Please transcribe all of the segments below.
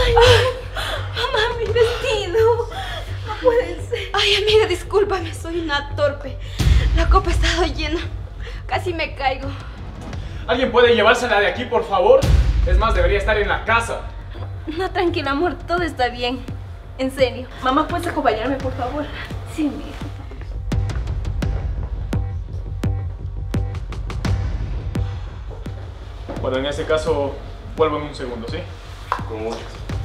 Ay, mamá, mi vestido. No puede ser. Ay, amiga, discúlpame, soy una torpe. La copa ha estado llena. Casi me caigo. ¿Alguien puede llevársela de aquí, por favor? Es más, debería estar en la casa. No, tranquila, amor, todo está bien. En serio. Mamá, ¿puedes acompañarme, por favor? Sí, mi hija. Bueno, en ese caso, vuelvo en un segundo, ¿sí? Con mucho.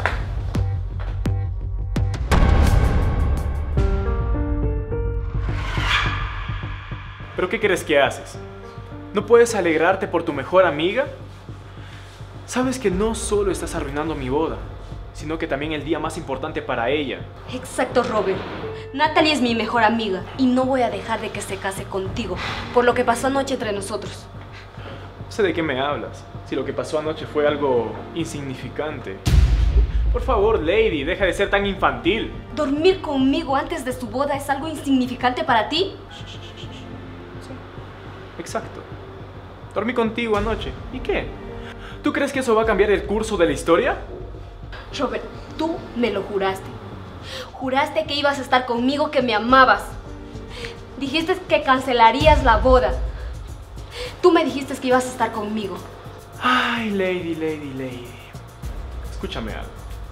¿Pero qué crees que haces? ¿No puedes alegrarte por tu mejor amiga? Sabes que no solo estás arruinando mi boda, sino que también el día más importante para ella. Exacto, Robert. Natalie es mi mejor amiga y no voy a dejar de que se case contigo por lo que pasó anoche entre nosotros. No sé de qué me hablas, si lo que pasó anoche fue algo insignificante. Por favor, Lady, deja de ser tan infantil. ¿Dormir conmigo antes de su boda es algo insignificante para ti? Sí, exacto. Dormí contigo anoche. ¿Y qué? ¿Tú crees que eso va a cambiar el curso de la historia? Robert, tú me lo juraste. Juraste que ibas a estar conmigo, que me amabas. Dijiste que cancelarías la boda. Tú me dijiste que ibas a estar conmigo. Ay, Lady. Escúchame algo.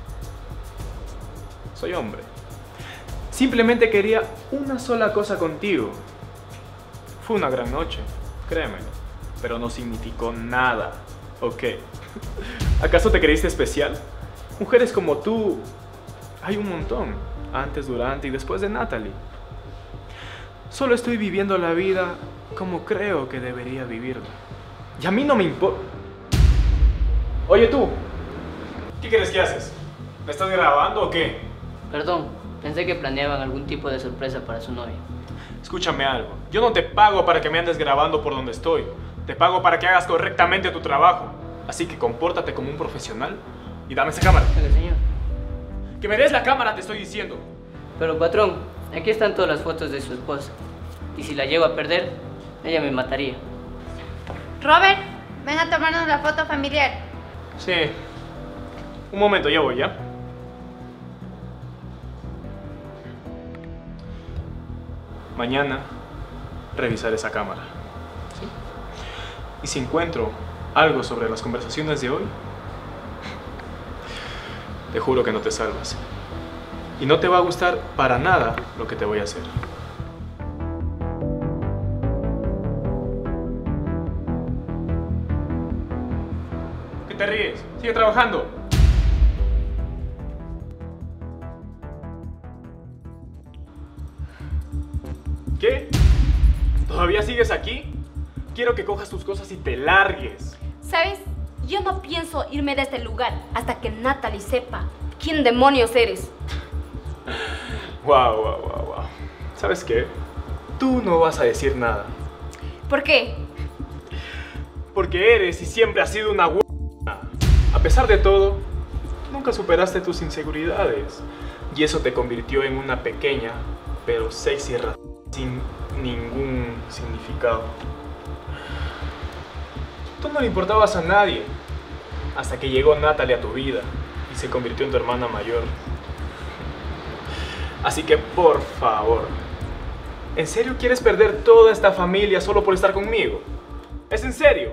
Soy hombre. Simplemente quería una sola cosa contigo. Fue una gran noche, créemelo. Pero no significó nada, ¿ok? ¿Acaso te creíste especial? Mujeres como tú hay un montón. Antes, durante y después de Natalie. Solo estoy viviendo la vida como creo que debería vivirla. Y a mí no me importa. Oye tú, ¿qué crees que haces? ¿Me estás grabando o qué? Perdón, pensé que planeaban algún tipo de sorpresa para su novia. Escúchame algo. Yo no te pago para que me andes grabando por donde estoy. Te pago para que hagas correctamente tu trabajo. Así que compórtate como un profesional y dame esa cámara. Oiga, señor. Que me des la cámara, te estoy diciendo. Pero patrón, aquí están todas las fotos de su esposa. Y si la llego a perder, ella me mataría. Robert, ven a tomarnos la foto familiar. Sí. Un momento, ya voy, ¿ya? Mañana revisaré esa cámara. ¿Sí? Y si encuentro algo sobre las conversaciones de hoy, te juro que no te salvas. Y no te va a gustar para nada lo que te voy a hacer. ¿Qué te ríes? Sigue trabajando. ¿Qué? ¿Todavía sigues aquí? Quiero que cojas tus cosas y te largues. ¿Sabes? Yo no pienso irme de este lugar hasta que Natalie sepa quién demonios eres. Wow. ¿Sabes qué? Tú no vas a decir nada. ¿Por qué? Porque eres y siempre has sido una huevona. A pesar de todo, nunca superaste tus inseguridades. Y eso te convirtió en una pequeña, pero sexy rata sin ningún significado. Tú no le importabas a nadie. Hasta que llegó Natalie a tu vida y se convirtió en tu hermana mayor. Así que, por favor, ¿en serio quieres perder toda esta familia solo por estar conmigo? ¿Es en serio?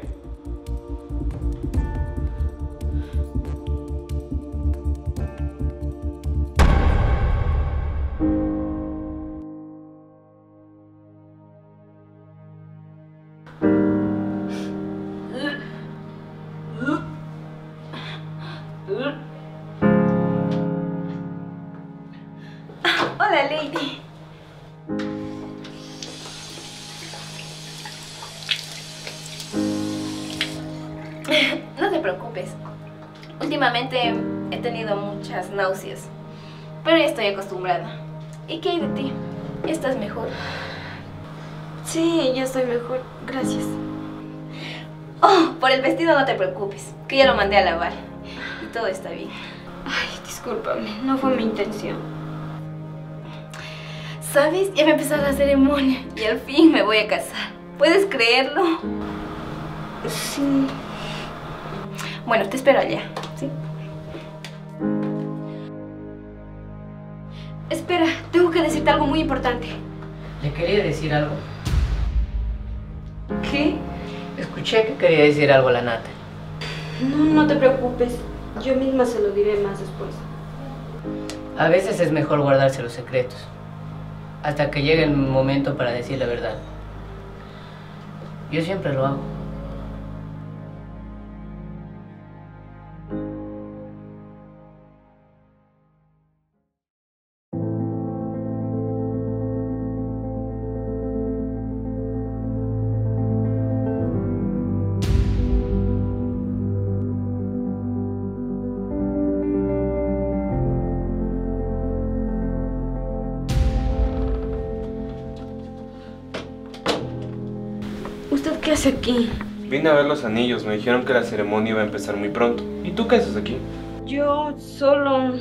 Hola, Lady. No te preocupes. Últimamente he tenido muchas náuseas, pero ya estoy acostumbrada. ¿Y qué hay de ti? ¿Estás mejor? Sí, ya estoy mejor, gracias. Oh, por el vestido no te preocupes, que ya lo mandé a lavar y todo está bien. Ay, discúlpame, no fue mi intención. ¿Sabes? Ya va a empezar la ceremonia y al fin me voy a casar. ¿Puedes creerlo? Sí. Bueno, te espero allá, ¿sí? que decirte algo muy importante. Le quería decir algo. ¿Qué? Escuché que quería decir algo a la Nata. No te preocupes. Yo misma se lo diré más después. A veces es mejor guardarse los secretos, hasta que llegue el momento para decir la verdad. Yo siempre lo hago. ¿Usted qué hace aquí? Vine a ver los anillos, me dijeron que la ceremonia iba a empezar muy pronto. ¿Y tú qué haces aquí? Yo solo...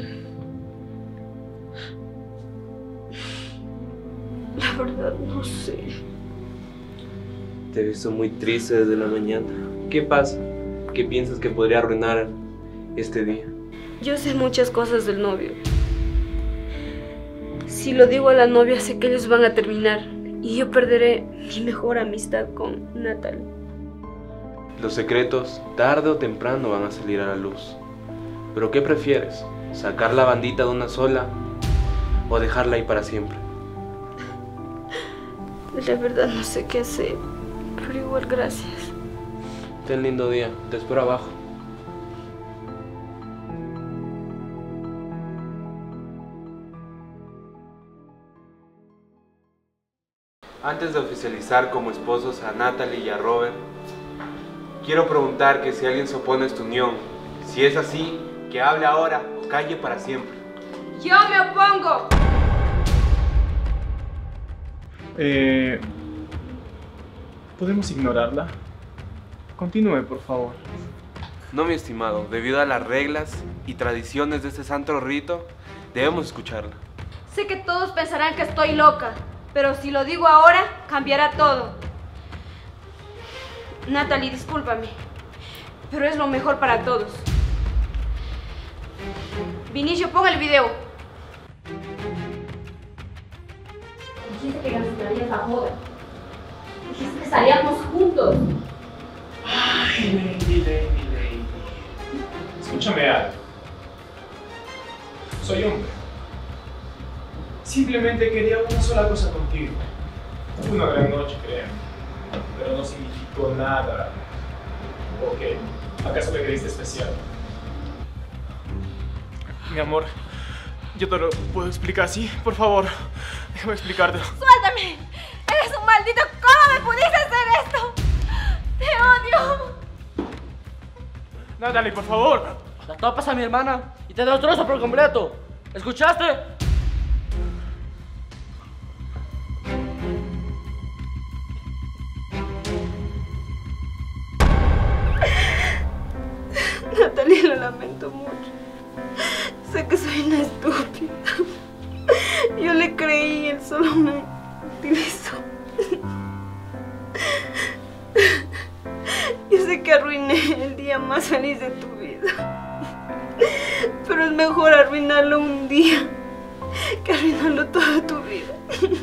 La verdad, no sé. Te he visto muy triste desde la mañana. ¿Qué pasa? ¿Qué piensas que podría arruinar este día? Yo sé muchas cosas del novio. Si lo digo a la novia, sé que ellos van a terminar. Y yo perderé mi mejor amistad con Natalie. Los secretos, tarde o temprano, van a salir a la luz. ¿Pero qué prefieres? ¿Sacar la bandita de una sola o dejarla ahí para siempre? La verdad no sé qué hacer, pero igual gracias. Ten lindo día, te espero abajo. Antes de oficializar como esposos a Natalie y a Robert, quiero preguntar que si alguien se opone a esta unión, si es así, que hable ahora o calle para siempre. ¡Yo me opongo! ¿Podemos ignorarla? Continúe, por favor. No, mi estimado, debido a las reglas y tradiciones de este santo rito, debemos escucharla. Sé que todos pensarán que estoy loca, pero si lo digo ahora, cambiará todo. Natalie, discúlpame, pero es lo mejor para todos. Vinicio, pon el video. Dijiste que cancelarías la boda. Dijiste que estaríamos juntos. Ay, Lady. Escúchame algo. Soy hombre. Simplemente quería una sola cosa contigo. Fue una gran noche, créeme. Pero no significó nada. Ok, ¿acaso le creíste especial? Mi amor, yo te lo puedo explicar, ¿sí? Por favor, déjame explicártelo. ¡Suéltame! ¡Eres un maldito! ¿Cómo me pudiste hacer esto? ¡Te odio! Natalie, por favor. La topas a mi hermana y te destrozo por completo. ¿Escuchaste? Natalie, lo lamento mucho. Sé que soy una estúpida. Yo le creí y él solo me utilizó. Yo sé que arruiné el día más feliz de tu vida. Pero es mejor arruinarlo un día que arruinarlo toda tu vida.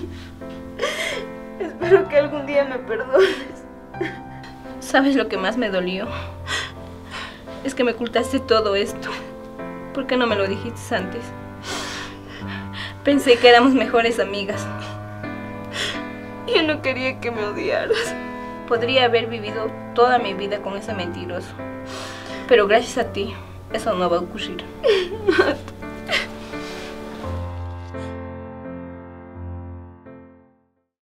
Espero que algún día me perdones. ¿Sabes lo que más me dolió? Es que me ocultaste todo esto. ¿Por qué no me lo dijiste antes? Pensé que éramos mejores amigas. Yo no quería que me odiaras. Podría haber vivido toda mi vida con ese mentiroso. Pero gracias a ti, eso no va a ocurrir.